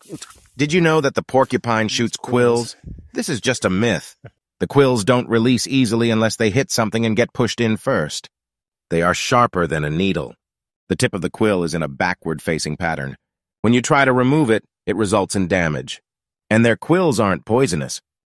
Did you know that the porcupine shoots quills? This is just a myth. The quills don't release easily unless they hit something and get pushed in first. They are sharper than a needle. The tip of the quill is in a backward-facing pattern. When you try to remove it, it results in damage. And their quills aren't poisonous.